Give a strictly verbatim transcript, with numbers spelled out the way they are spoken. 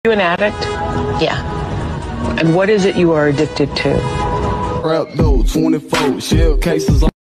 You an addict? Yeah. And what is it you are addicted to? Rap though, twenty-four shell cases.